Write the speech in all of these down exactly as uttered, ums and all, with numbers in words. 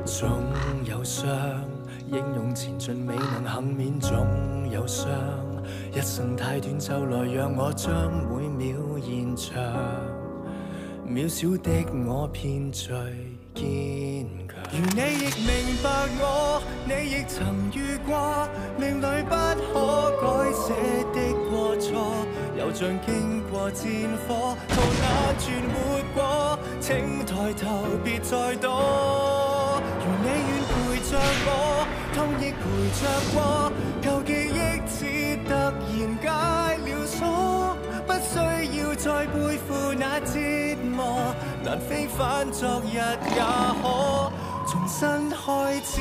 總有傷，英勇前進未能幸免，總有傷。一生太短，就來讓我將每秒延長。渺小的我偏最堅強。如你亦明白我，你亦曾遇過命裏不可改寫的過錯，又像經過戰火，逃難存活過。請抬頭，別再躲。如你願陪着我，痛亦陪着過，舊記憶只突然解了鎖，不需要再背負那折磨，難非返昨日也可重新開始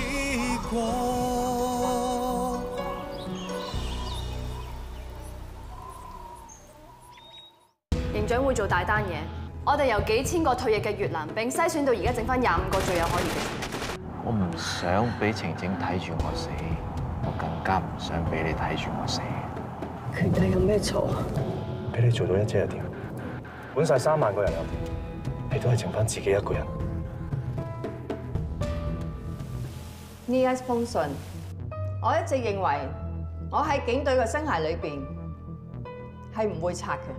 過。 營長會做大單嘢，我哋由幾千個退役嘅越南兵篩選到而家剩翻廿五個最有可疑嘅。 我唔想俾晴晴睇住我死，我更加唔想俾你睇住我死。 權弟有咩錯？ 俾你做到一姐又點？管晒三萬個人又點？你都係剩翻自己一個人。 呢一封信，我一直認為我喺警隊嘅生涯裏邊係唔會拆嘅。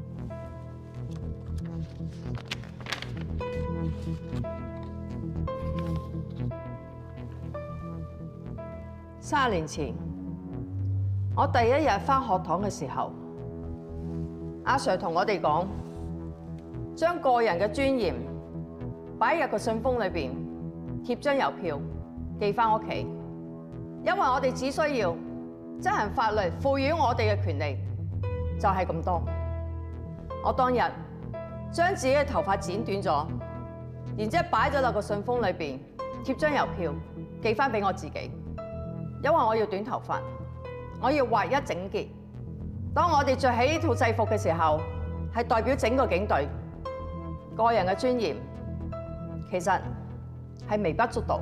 三年前，我第一日返學堂嘅時候，阿 Sir 同我哋講，將個人嘅尊嚴擺入個信封裏邊，貼張郵票寄返屋企，因為我哋只需要執行法律賦予我哋嘅權利，就係咁多。我當日將自己嘅頭髮剪短咗，然之後擺咗落個信封裏邊，貼張郵票寄返俾我自己。因為我要短頭髮，我要劃一整潔。當我哋着起呢套制服嘅時候，係代表整個警隊。個人嘅尊嚴其實係微不足道。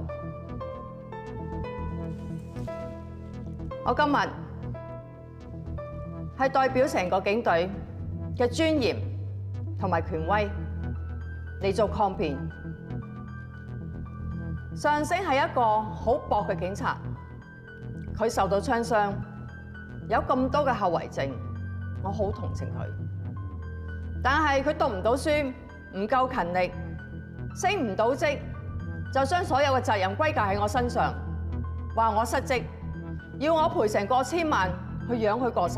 我今日係代表成個警隊嘅尊嚴同埋權威嚟做抗辯。上星係一個好薄嘅警察。佢受到槍傷，有咁多嘅後遺症，我好同情佢。但係佢讀唔到書，唔夠勤力，升唔到職，就將所有嘅責任歸咎喺我身上，話我失職，要我賠成過千萬去養佢過世。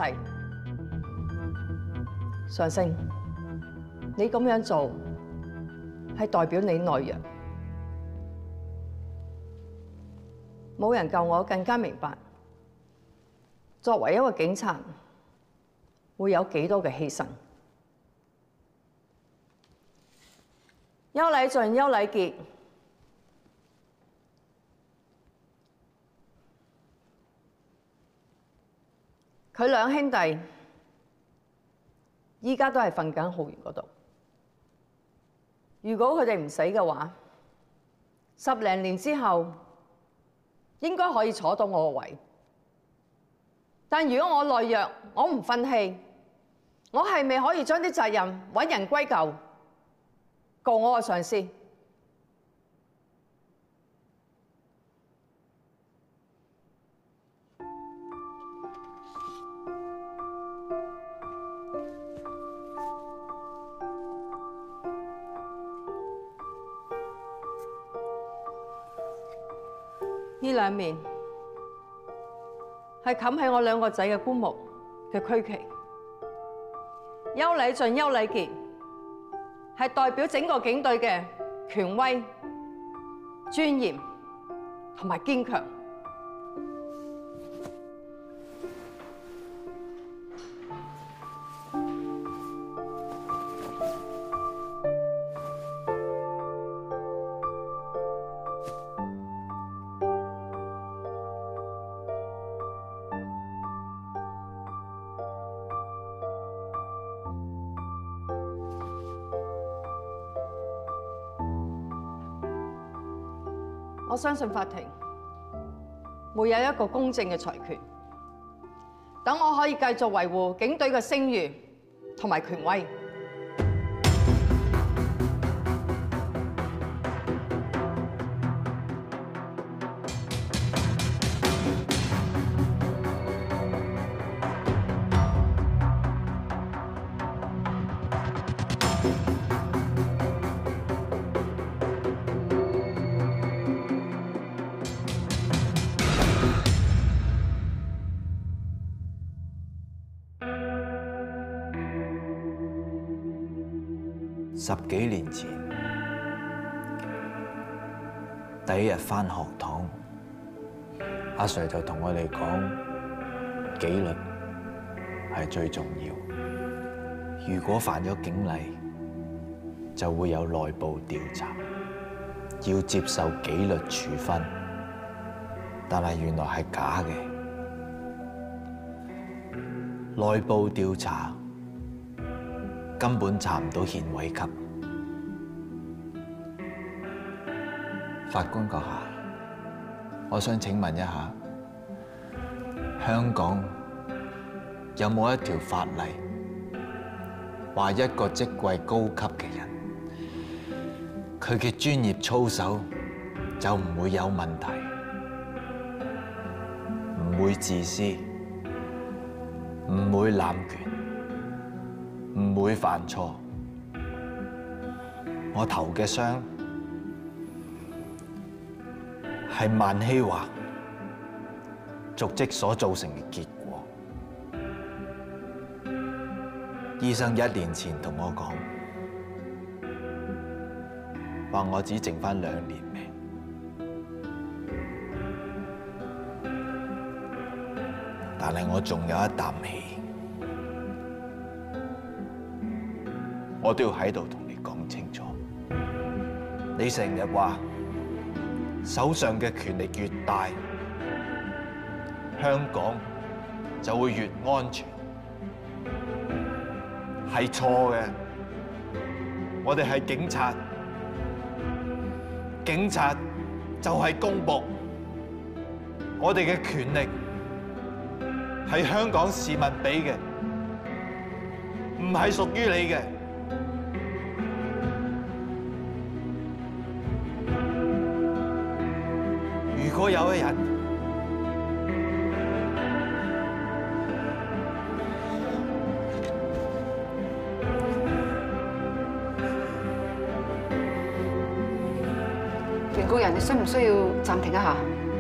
上星，你咁樣做係代表你懦弱，冇人夠我更加明白。作為一個警察，會有幾多嘅犧牲？邱禮俊、邱禮傑，佢兩兄弟依家都係瞓緊浩園嗰度。如果佢哋唔死嘅話，十零年之後應該可以坐到我個位。但如果我懦弱，我唔憤氣，我係咪可以將啲責任揾人歸咎，告我個上司？呢兩面係冚喺我兩個仔嘅棺木嘅區旗。邱禮俊、邱禮傑係代表整個警隊嘅權威、尊嚴同埋堅強。我相信法庭會有一個公正嘅裁決，等我可以繼續維護警隊嘅聲譽同埋權威。 十幾年前，第一日返學堂，阿 Sir 就同我哋講，紀律係最重要。如果犯咗警例，就會有內部調查，要接受紀律處分。但係原來係假嘅，內部調查根本查唔到縣委級。法官閣下，我想請問一下，香港有冇一條法例話一個職位高級嘅人，佢嘅專業操守就唔會有問題，唔會自私，唔會濫權，唔會犯錯？我頭嘅傷係萬希華瀆職所造成嘅結果。醫生一年前同我講，話我只剩返兩年命，但係我仲有一啖氣，我都要喺度同你講清楚。你成日話手上嘅權力越大，香港就會越安全，係錯嘅。我哋係警察，警察就係公僕，我哋嘅權力係香港市民俾嘅，唔係屬於你嘅。如果有一日， 袁高人，你需唔需要暫停一下？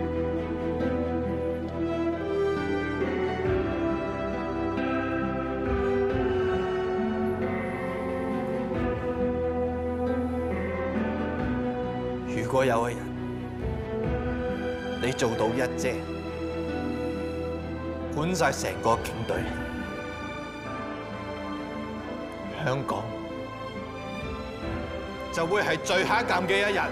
如果有一日，你做到一姐，管晒成個警隊，香港就會係最黑暗嘅一日。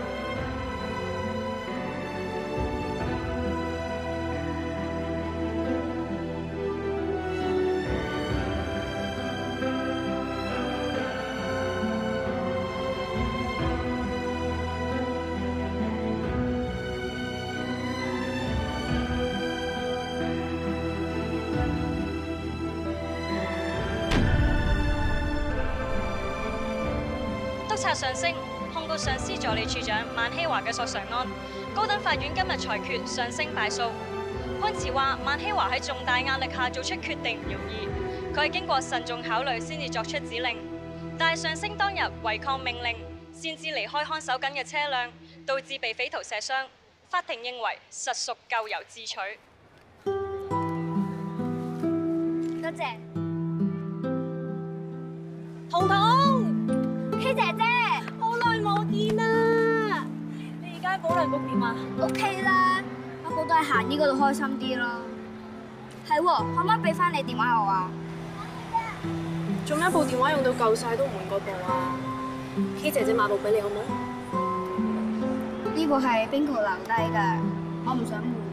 督察上升控告上司助理處長萬希華嘅索償案，高等法院今日裁決上升敗訴。判詞話萬希華喺重大壓力下做出決定唔容易，佢係經過慎重考慮先至作出指令，但係上升當日違抗命令，擅自離開看守緊嘅車輛，導致被匪徒射傷。法庭認為實屬咎由自取。 多謝。彤彤 ，K 姐姐，好耐冇見啦！你而家喺保良局點啊 ？OK 啦，不過都係行呢嗰度開心啲咯。係喎，可唔可以俾翻你電話我啊？ 做咩部電話用到夠晒都唔換嗰部啊 ？K 姐姐買部俾你好唔好？ 呢個係 Bingo 留低㗎，我唔想換。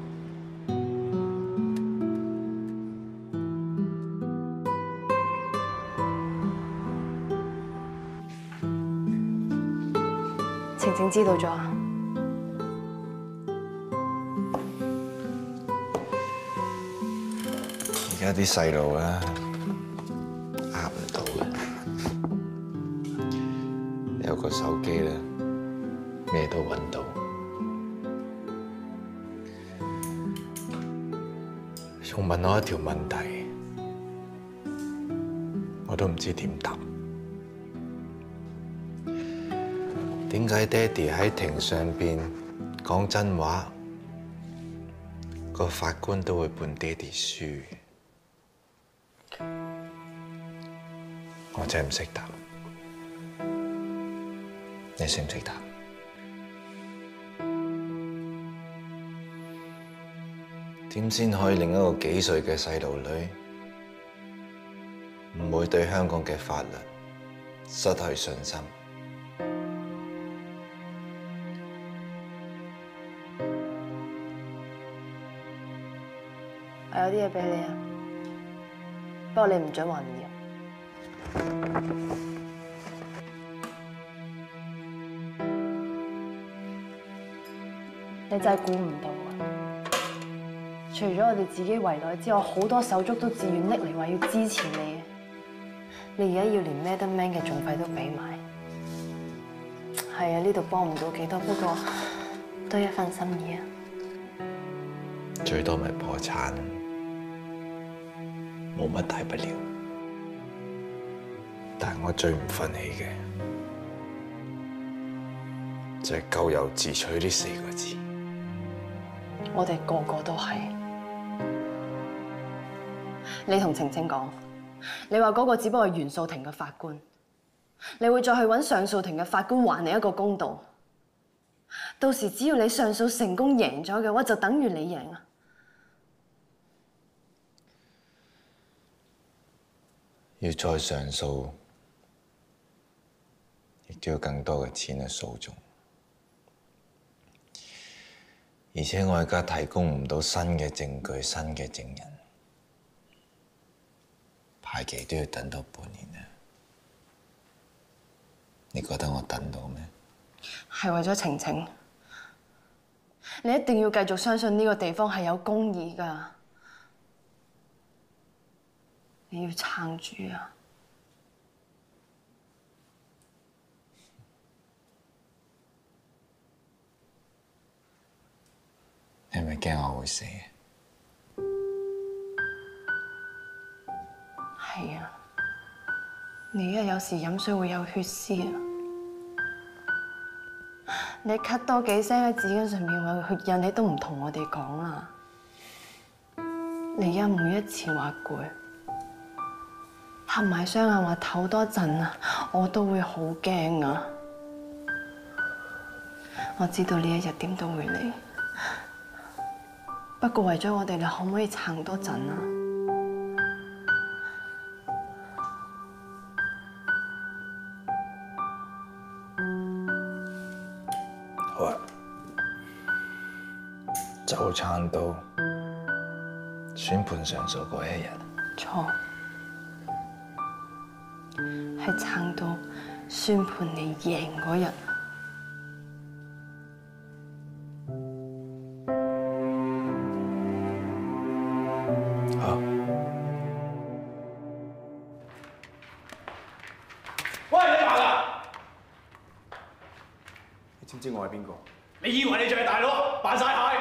晴晴知道咗啊？ 而家啲細路啊，呃唔到嘅，有個手機咧，咩都揾到。仲問我一條問題，我都唔知點答。點解爹哋喺庭上邊講真話，個法官都會判爹哋輸？我真係唔識答。 你識唔識答？點先可以令一個幾歲嘅細路女唔會對香港嘅法律失去信心？ 我有啲嘢俾你啊，不過你唔准話唔要。你真係估唔到啊！除咗我哋自己圍內之外，好多手足都自願拎嚟話要支持你。你而家要連 Madam Man 嘅訟費都俾埋。係啊，呢度幫唔到幾多，不過都一份心意啊。 最多咪破產，冇乜大不了。但係我最唔忿氣嘅就係咎由自取呢四個字。 我哋個個都係。你同晴晴講，你話嗰個只不過係原訴庭嘅法官，你會再去揾上訴庭嘅法官還你一個公道。到時只要你上訴成功贏咗嘅話，就等於你贏啊！ 要再上訴，亦都要更多嘅錢去訴訟。而且我而家提供唔到新嘅證據、新嘅證人，排期都要等到半年啦。你覺得我等到咩？ 係為咗晴晴，你一定要繼續相信呢個地方係有公義㗎。你要撐住啊！ 你係咪驚我會死？ 係啊，你啊有時飲水會有血絲啊，你咳多幾聲喺紙巾上面有血印，你都唔同我哋講啦。你而家每一次話攰，合埋雙眼話唞多陣啊，我都會好驚啊！我知道呢一日點都會嚟。不過為咗我哋，你可唔可以撐多陣啊？ 好啊，就撐到宣判上訴嗰一日。 錯，係撐到宣判你贏嗰日。 知唔知我係邊個？ 你以為你就係大佬，扮晒蟹？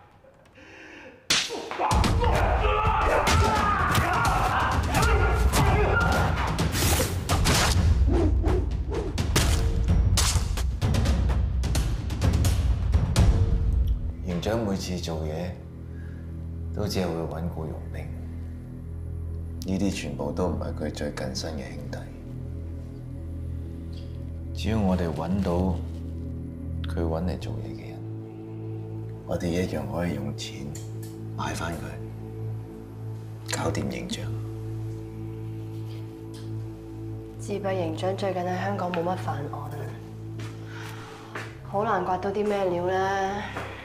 營長每次做嘢都只係會揾僱傭兵，呢啲全部都唔係佢最近身嘅兄弟。只要我哋揾到佢揾嚟做嘢嘅人，我哋一樣可以用錢買翻佢，搞掂營長。 自閉營長最近喺香港冇乜犯案，好難刮到啲咩料咧。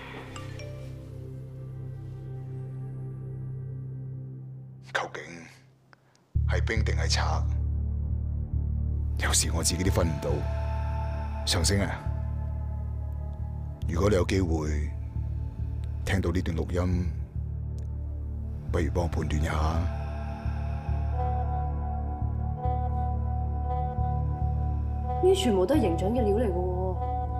究竟係兵定係賊？有時我自己都分唔到。常星啊！如果你有機會聽到呢段錄音，不如幫我判斷一下。 呢全部都係營長嘅料嚟嘅喎。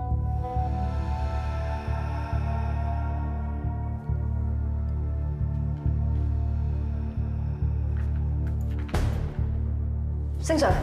星 Sir。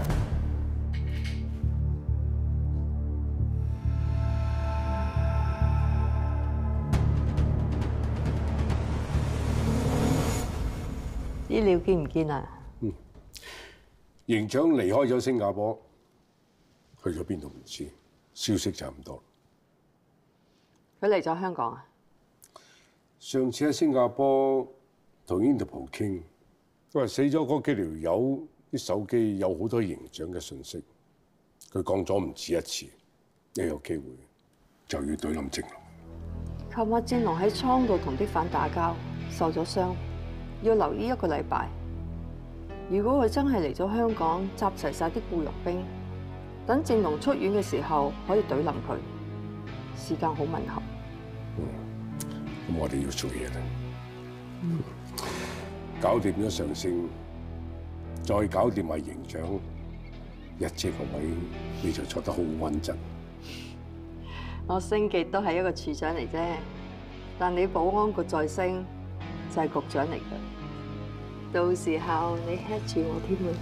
資料見唔見啊？ 嗯，營長離開咗新加坡，去咗邊度唔知， 消息差唔多。 佢嚟咗香港啊？ 上次喺新加坡同 Interpol 傾，佢話死咗嗰幾條友啲手機有好多營長嘅信息，佢講咗唔止一次，一有機會就要對冧正龍。 琴日正龍喺倉度同啲犯打交，受咗傷，要留醫一個禮拜。如果佢真係嚟咗香港，集齊晒啲僱傭兵，等正龍出院嘅時候可以對冧佢，時間好吻合。 嗯，咁我哋要做嘢啦。嗯，搞掂咗上升，再搞掂埋營長，一姐個位你就坐得好穩陣。 我升極都係一個處長嚟啫，但你保安局再升就係局長嚟㗎。到時候你 head 住我添啊！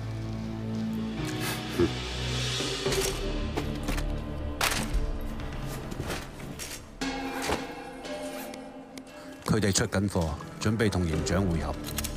佢哋出緊貨，準備同營長會合。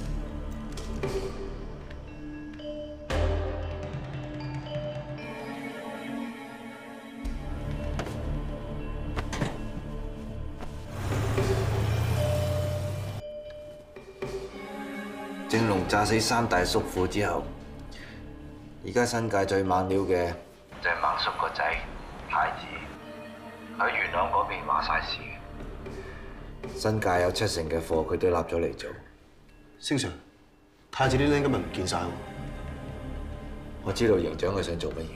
正龍炸死三大叔父之後，而家新界最猛料嘅就係孟叔個仔太子，喺元朗嗰邊話晒事。新界有七成嘅貨佢都立咗嚟做。 星 Sir， 太子啲僆今日唔見晒喎。 我知道營長佢想做乜嘢。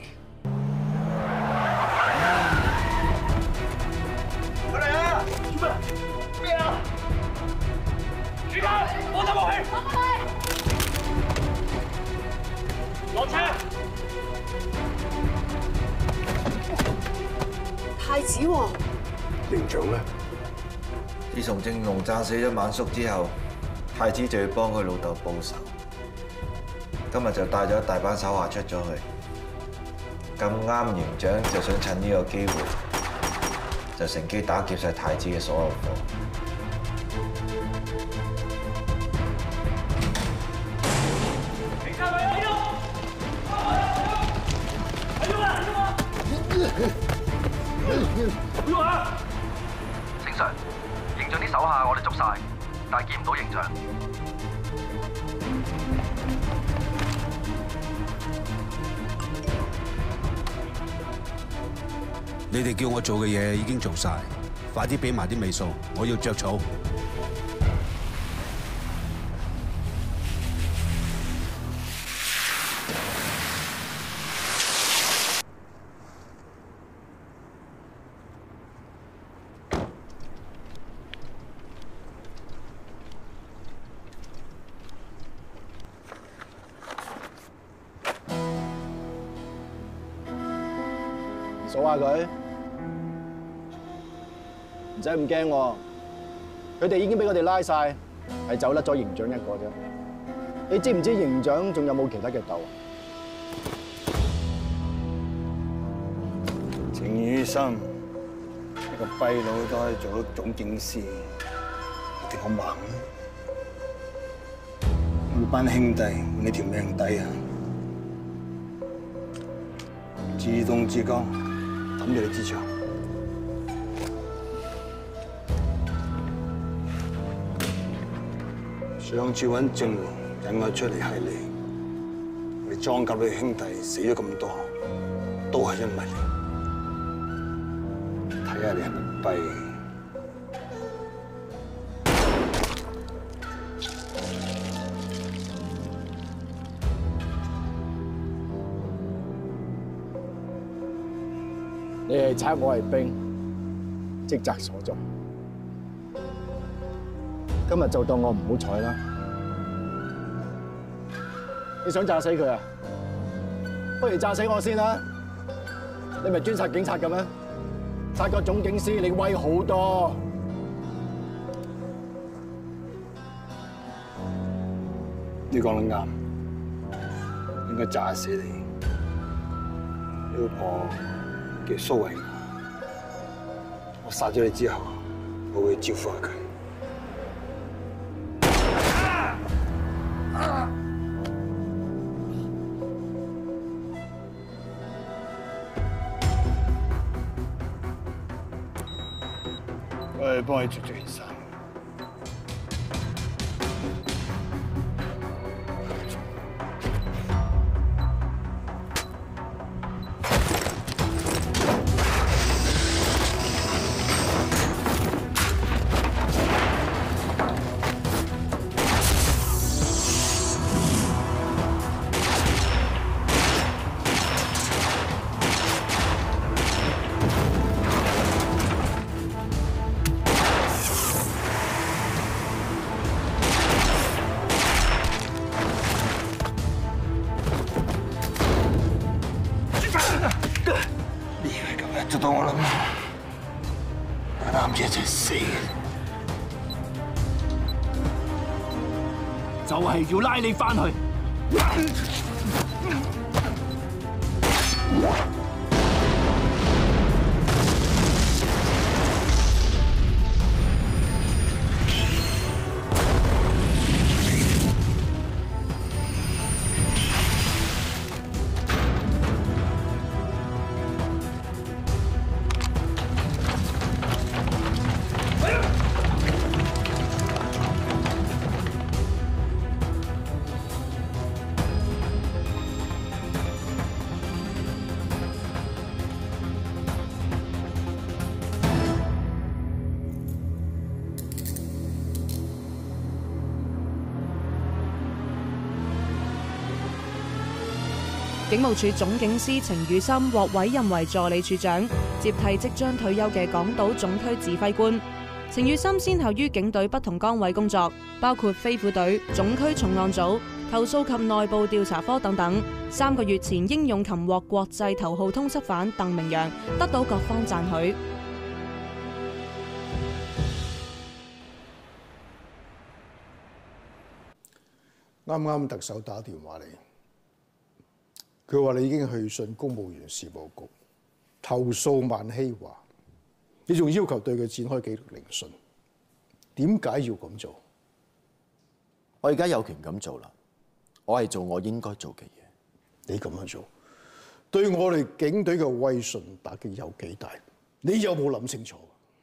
過嚟啊！做咩？咩啊？主教，我走武器。落車！ 太子喎， 營長咧？ 自從正龍炸死咗晚叔之後，太子就要幫佢老豆報仇。今日就帶咗一大班手下出咗去，咁啱營長就想趁呢個機會，就乘機打劫晒太子嘅所有貨。 正常，營長啲手下我哋捉晒，但係見唔到營長。 你哋叫我做嘅嘢已經做晒，快啲俾埋啲尾數，我要着草。 數下佢，唔使咁驚喎。佢哋已經俾我哋拉晒，係走甩咗營長一個啫。你知唔知營長仲有冇其他嘅竇？ 程宇生一個跛佬都可以做到總警司，一定好猛啊！我班兄弟你條命抵啊！自動自覺。抌咗你支槍，上次揾正龍引我出嚟係你，你裝甲你兄弟死咗咁多，都係因為你。睇下你係咪跛？ 你係賊，我係兵，職責所在。今日就當我唔好彩啦。你想炸死佢啊？不如炸死我先啦！你咪專殺警察嘅咩？殺個總警司，你威好多。 你講得啱，應該炸死你。你老婆叫蘇慧雅，我殺咗你之後，我會招呼下佢。 去幫佢着咗件衫。 就當我諗，男仔一齊死嘅， 就係要拉你翻去。 警務處總警司程宇森獲委任為助理處長，接替即將退休嘅港島總區指揮官。程宇森先後於警隊不同崗位工作，包括飛虎隊、總區重案組、投訴及內部調查科等等。三個月前，英勇擒獲國際頭號通緝犯鄧明揚，得到各方讚許。 啱啱特首打電話嚟。佢話：你已經去信公務員事務局投訴萬希華，你仲要求對佢展開紀律聆訊，點解要咁做？ 我而家有權咁做啦，我係做我應該做嘅嘢。 你咁樣做，對我哋警隊嘅威信打擊有幾大？你有冇諗清楚？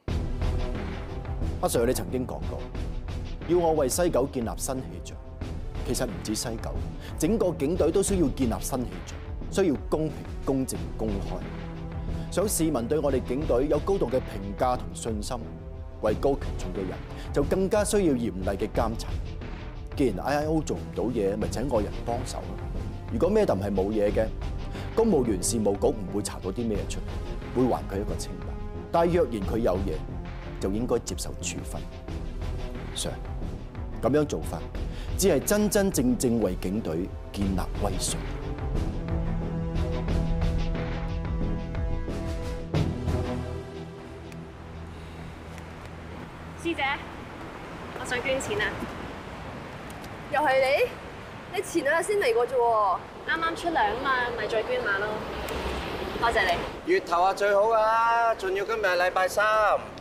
阿 Sir， 你曾經講過，要我為西九建立新氣象。其實唔止西九，整個警隊都需要建立新氣象，需要公平、公正、公開。想市民對我哋警隊有高度嘅評價同信心，位高權重嘅人就更加需要嚴厲嘅監察。既然 I I O 做唔到嘢，咪請外人幫手咯。如果 Madam 係冇嘢嘅，公務員事務局唔會查到啲咩出嚟，會還佢一個清白。但係若然佢有嘢，就應該接受處分。Sir， 咁樣做法，只係真真正正為警隊建立威信。 師姐，我想捐錢啊！又係你？你前兩日先嚟過啫喎，啱啱出糧啊嘛，咪再捐下咯。多謝你。 月頭啊最好噶啦，仲要今日係禮拜三。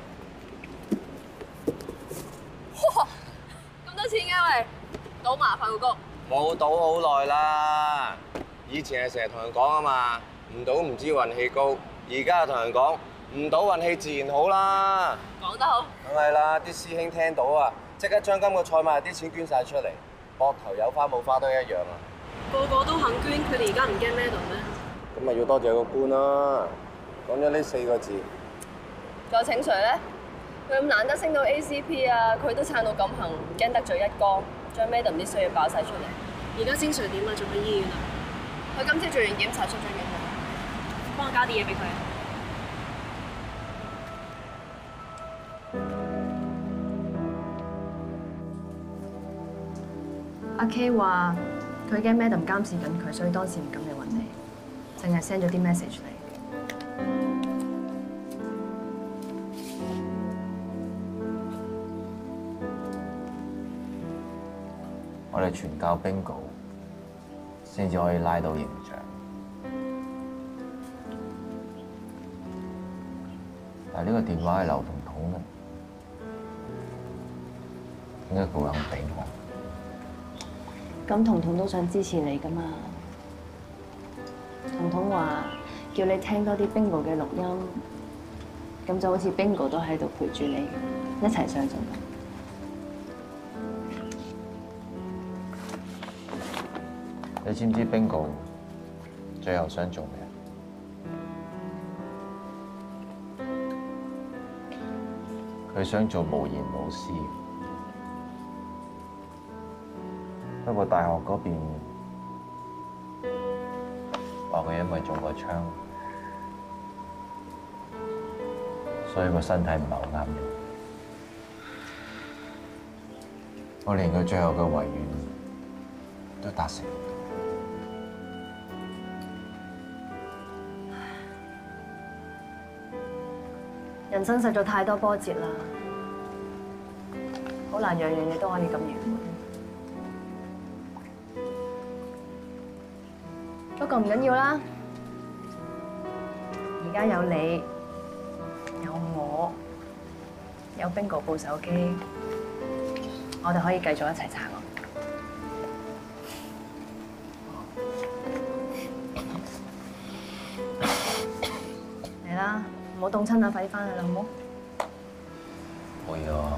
哇！咁多錢嘅喂，賭麻煩個谷。 冇賭好耐啦，以前係成日同人講啊嘛，唔賭唔知運氣高，而家就同人講唔賭運氣自然好啦。 講得好。梗係啦，啲師兄聽到啊，即刻將今個賽馬啲錢捐晒出嚟，膊頭有花冇花都一樣啊。 個個都肯捐，佢哋而家唔驚咩度咩？ 咁咪要多謝個官啦，講咗呢四個字。 仲有請 Sir 咧，佢咁難得升到 A C P 啊，佢都撐到咁行，唔驚得罪一哥，將 Madam 啲衰嘢爆晒出嚟。而家精 Sir 點啊？仲喺醫院啊？佢今朝做完檢查出咗院㗎，幫我加啲嘢俾佢。 阿 K 話佢驚 Madam 監視緊佢，所以當時唔敢嚟揾你，淨係 send 咗啲 message 嚟。 我哋全靠 bingo 先至可以拉到形象，但係呢個電話係劉彤彤嘅，點解佢會肯俾我？ 咁彤彤都想支持你噶嘛？彤彤話叫你聽多啲 bingo 嘅錄音， 咁就好似 Bingo 都喺度陪住你，一齊上進。 你知唔知 Bingo 最後想做咩？佢想做無言老師，不過大學嗰邊話佢因為中過槍，所以個身體唔係好啱用。我連佢最後嘅遺願都達成唔到。 人生實在太多波折啦，好難樣樣嘢都可以咁圓滿。不過唔緊要啦，而家有你，有我，有 Bingo 部手機，我哋可以繼續一齊查案。嚟啦！唔好凍親啊！快啲翻去啦，好冇？ 會啊！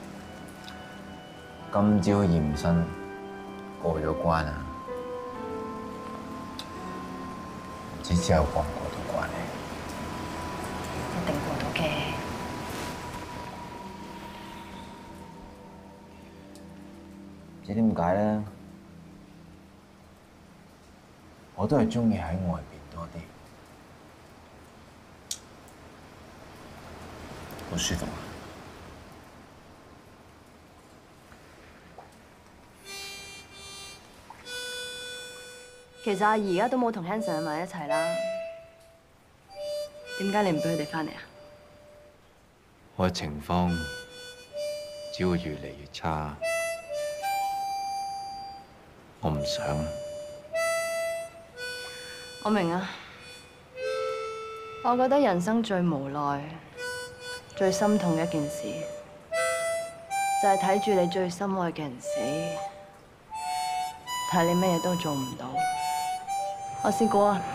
今朝驗身過咗關啊！唔知之後過唔過到關咧？ 一定過到嘅。 唔知點解咧？我都係中意喺外邊多啲。好舒服啊！ 其實阿怡而家都冇同 Hanson 喺埋一齊啦，點解你唔俾佢哋翻嚟啊？ 我嘅情況只會越嚟越差，我唔想。 我明啊，我覺得人生最無奈、最心痛嘅一件事，就係睇住你最心愛嘅人死，但係你乜嘢都做唔到。我試過啊。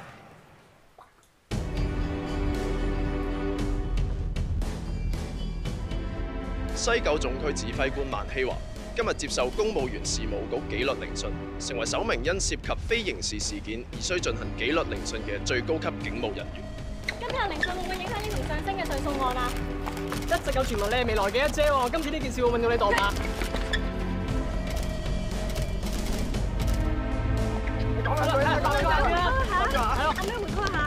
西九總區指揮官萬希華今日接受公務員事務局紀律聆訊，成為首名因涉及非刑事事件而需進行紀律聆訊嘅最高級警務人員。 今日聆訊會唔會影響呢同上升嘅上訴案啊？一直有傳聞你係未來嘅一姐喎，今次呢件事會問到你度嗎？你講緊佢啦，講緊佢啦，係啊，阿咩回覆下。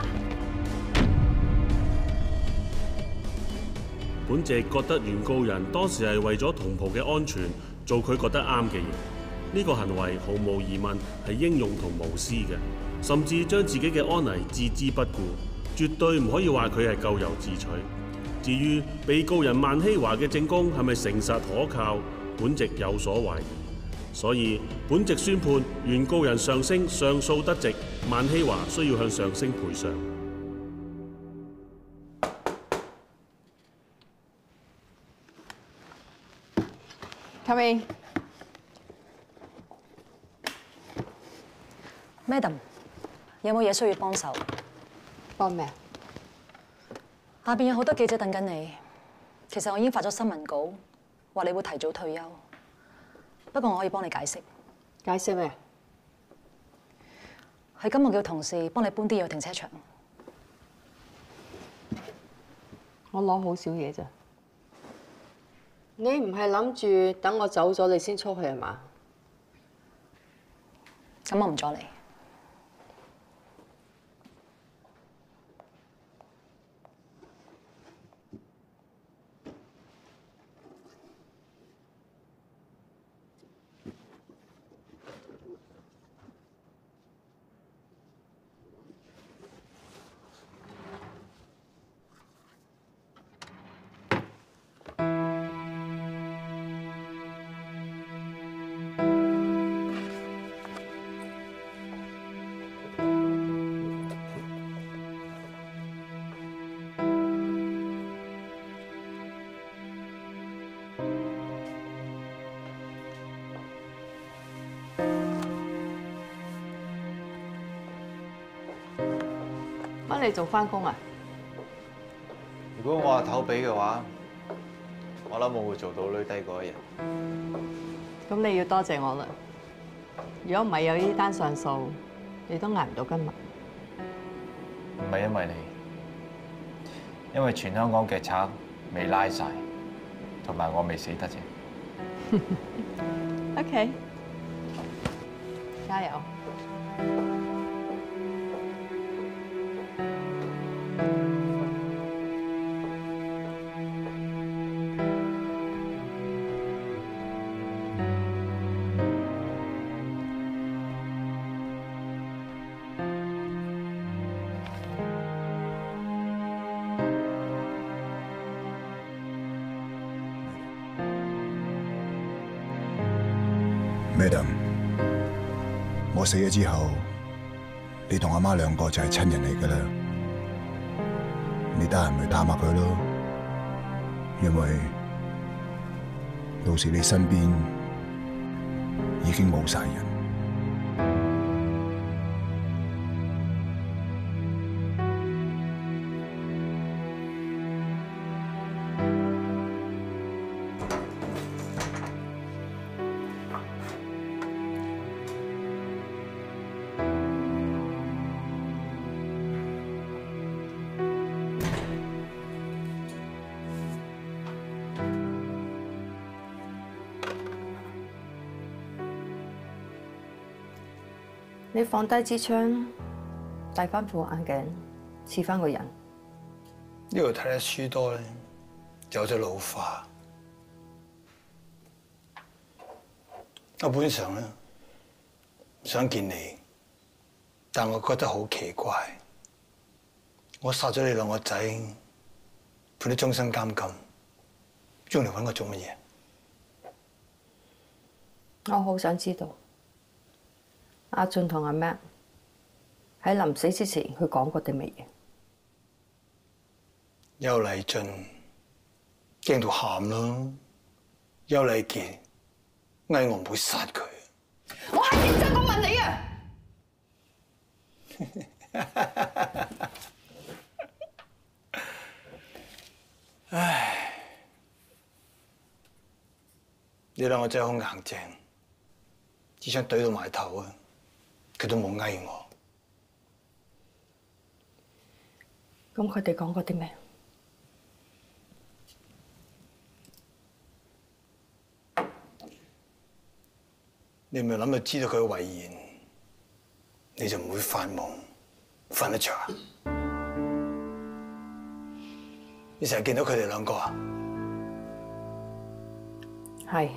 本席覺得原告人當時係為咗同袍嘅安全做佢覺得啱嘅嘢，呢個行為毫無疑問係英勇同無私嘅，甚至將自己嘅安危置之不顧，絕對唔可以話佢係咎由自取。至於被告人萬希華嘅證供係咪誠實可靠，本席有所懷疑，所以本席宣判原告人上升上訴得直，萬希華需要向上升賠償。 Come in， Madam， 有冇嘢需要幫手？ 幫咩？ 下邊有好多記者等緊你。其實我已經發咗新聞稿，話你會提早退休。不過我可以幫你解釋。 解釋咩？ 係今日叫同事幫你搬啲嘢去停車場。 我攞好少嘢咋。你唔係諗住等我走咗你先出去係嘛？ 咁我唔阻你。 乜你仲返工啊？ 如果我阿頭俾嘅話，我諗我會做到女低嗰一日。 咁你要多謝我啦。如果唔係有呢單上訴，你都捱唔到今日。 唔係因為你，因為全香港嘅賊未拉晒，同埋我未死得啫。 OK， 加油！ Madam， 我死咗之後，你同阿媽兩個就係親人嚟噶啦。你得閒咪探下佢咯，因為到時你身邊已經冇晒人。 你放低支槍，戴翻副眼鏡，似翻個人。 呢度睇得書多咧，有咗老化。我本上咧想見你，但我覺得好奇怪。我殺咗你兩個仔，判你終身監禁，用嚟揾我做乜嘢？ 我好想知道。阿俊同阿 Matt 喺臨死之前，佢講過啲乜嘢？ 邱麗俊驚到喊咯，邱麗傑嗌我唔會殺佢。 我係認真咁問你啊！ 唉，你兩個真係好硬淨，只想懟到埋頭啊！佢都冇嗌我。 咁佢哋講過啲咩？ 你咪諗到知道佢嘅遺言，你就唔會發夢瞓得着啊？你成日見到佢哋兩個啊？ 係，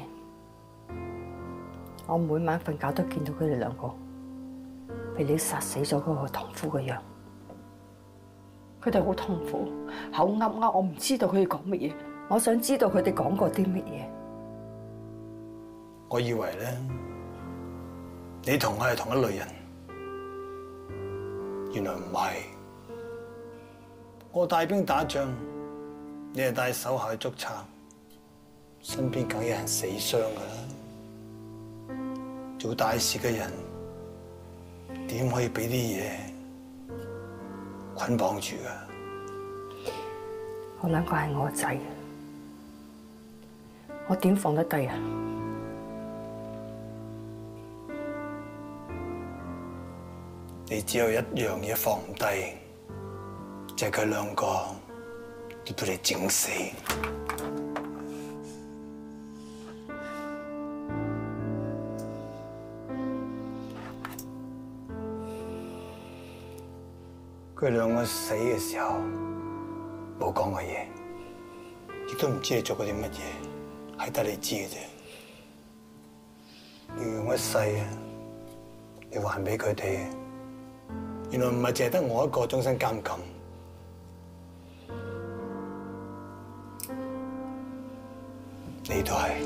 我每晚瞓覺都見到佢哋兩個被你殺死咗嗰個同夫嘅樣。佢哋好痛苦，口噏噏，我唔知道佢哋講乜嘢。我想知道佢哋講過啲乜嘢。 我以為咧，你同我係同一類人，原來唔係。我帶兵打仗，你係帶手下去捉賊，身邊梗有人死傷噶啦。做大事嘅人點可以俾啲嘢捆綁住噶？ 我兩個係我仔，我點放得低啊？ 你只有一樣嘢放唔低，就係佢兩個都俾你整死。佢兩個死嘅時候冇講過嘢，亦都唔知你做過啲乜嘢，係得你知嘅啫。要用一世啊，你還俾佢哋。原來唔係淨係得我一個終身監禁，你都係。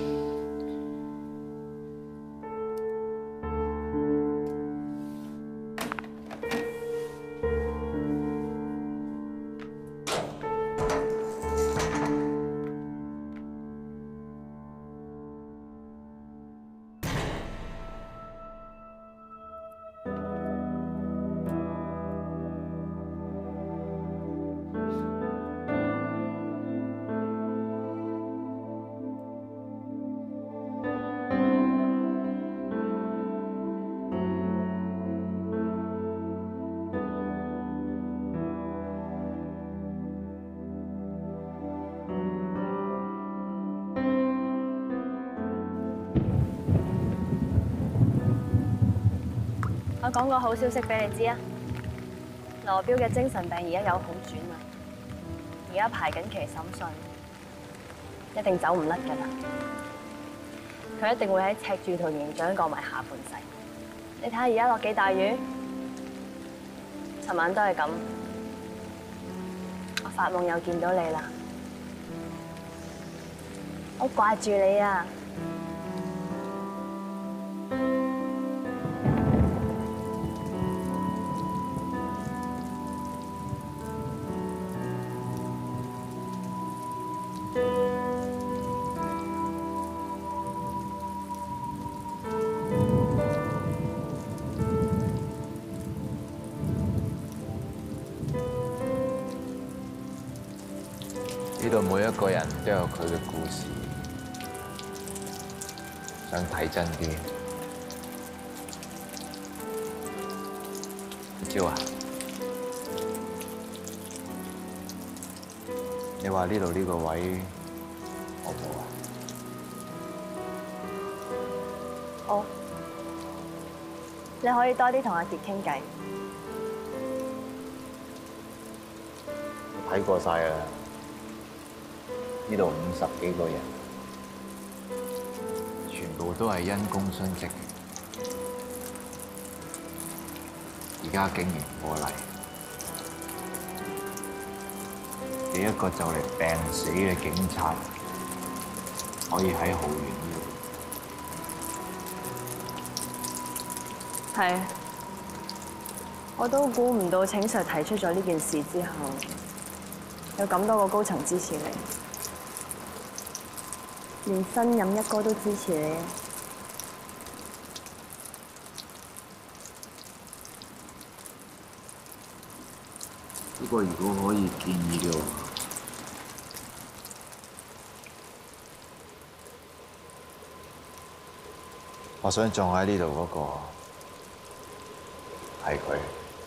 講個好消息俾你知啊！羅標嘅精神病而家有好轉啦，而家排緊期審訊，一定走唔甩㗎啦。佢一定會喺赤柱同營長過埋下半世。你睇下而家落幾大雨，尋晚都係咁。我發夢又見到你啦，我掛住你啊！ 呢度每一個人都有佢嘅故事，想睇真啲。招啊，你話呢度呢個位好唔好啊？ 好，你可以多啲同阿傑傾偈。 睇過晒啦。呢度五十幾個人，全部都係因公殉職，而家竟然過嚟，你一個就嚟病死嘅警察，可以喺浩園呢度。係，我都估唔到請 Sir 提出咗呢件事之後，有咁多個高層支持你。連新任一哥都支持你， 不過如果可以建議嘅話，我想撞喺呢度嗰個係佢。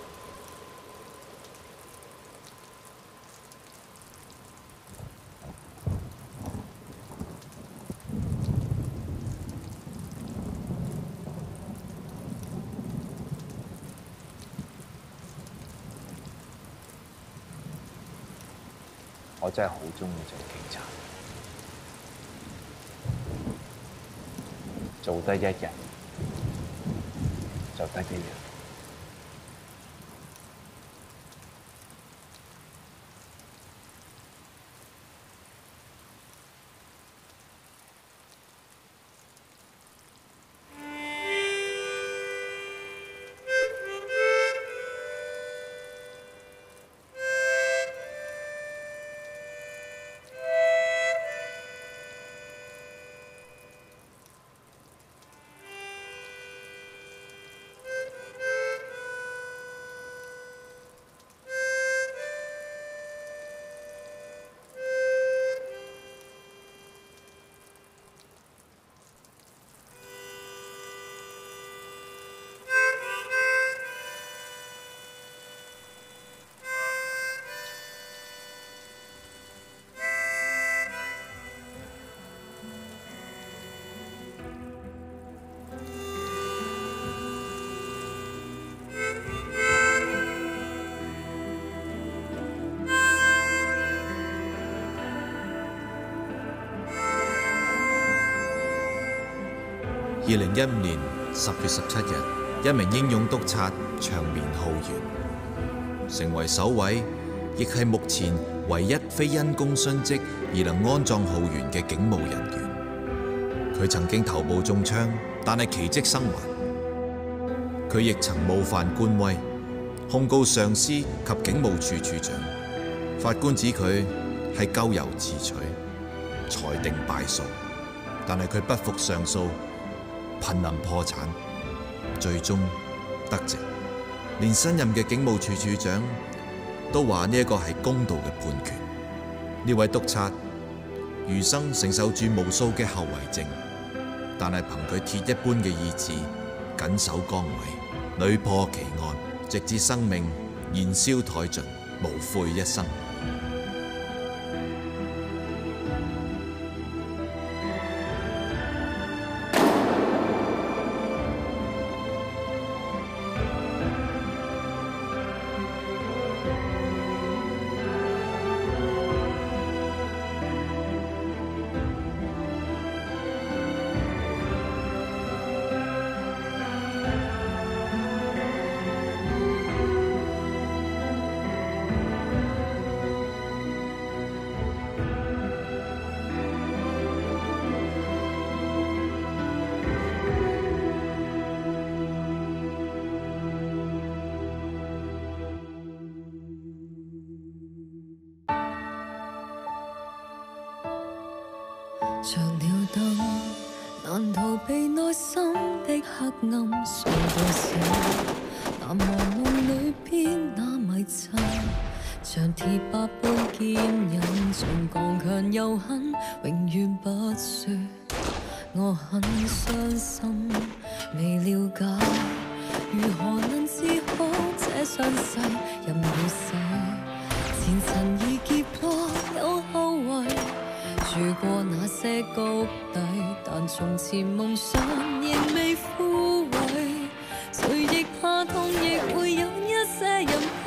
我真係好鍾意做警察，做得一日就得一日。 二零一五年十月十七日，一名英勇督察長眠浩園，成為首位，亦係目前唯一非因公殉職而能安葬浩園嘅警務人員。佢曾經頭部中槍，但係奇蹟生還。佢亦曾冒犯官威，控告上司及警務處處長。法官指佢係咎由自取，裁定敗訴，但係佢不服上訴。瀕臨破產，最終得直。連新任嘅警務處處長都話呢一個係公道嘅判決。呢位督察餘生承受住無數嘅後遺症，但係憑佢鐵一般嘅意志，緊守崗位，屢破奇案，直至生命燃燒殆盡，無悔一生。 着了燈，難逃避內心的黑暗。睡到醒，難忘夢裏邊那迷陣，像鐵白般堅忍，盡剛強又狠，永遠不說我很傷心。未了解如何能治好這傷勢，任要寫前塵已結果有後遺。住過那些谷底，但從前夢想仍未枯萎。誰亦怕痛，亦會有一些人。